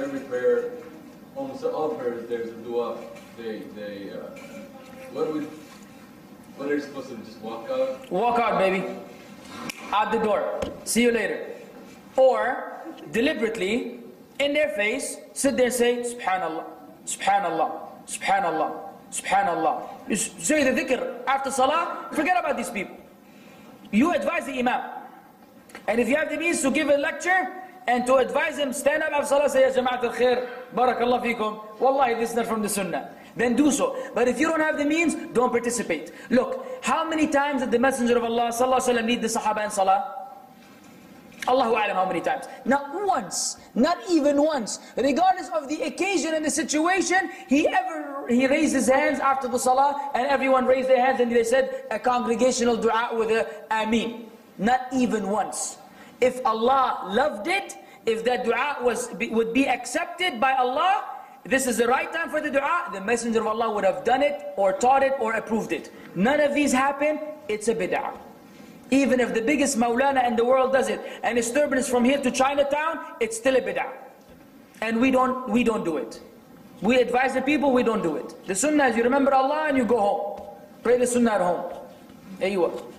every prayer, almost all prayers, there's a dua. What are you supposed to do? Just walk out? Walk out, baby. Out the door. See you later. Or deliberately, in their face, sit there and say, Subhanallah, Subhanallah, Subhanallah, Subhanallah. You say the dhikr after salah, forget about these people. You advise the imam. And if you have the means to give a lecture and to advise him, stand up after salah, say, Ya Jama'at al-Khair, Barakallah fikum, Wallahi this is not from the sunnah. Then do so. But if you don't have the means, don't participate. Look, how many times did the Messenger of Allah sallallahu alaihi wasallam lead the Sahaba in salah? Allahu A'lam how many times. Not once, not even once. Regardless of the occasion and the situation, he raised his hands after the salah and everyone raised their hands and they said a congregational dua with a Ameen. Not even once. If Allah loved it, if that dua would be accepted by Allah, this is the right time for the dua, the Messenger of Allah would have done it or taught it or approved it. None of these happen, it's a bid'ah. Even if the biggest Maulana in the world does it, and it's turbulence from here to Chinatown, it's still a bid'ah. And we don't do it. We advise the people, we don't do it. The sunnah is you remember Allah and you go home. Pray the sunnah at home. There you are.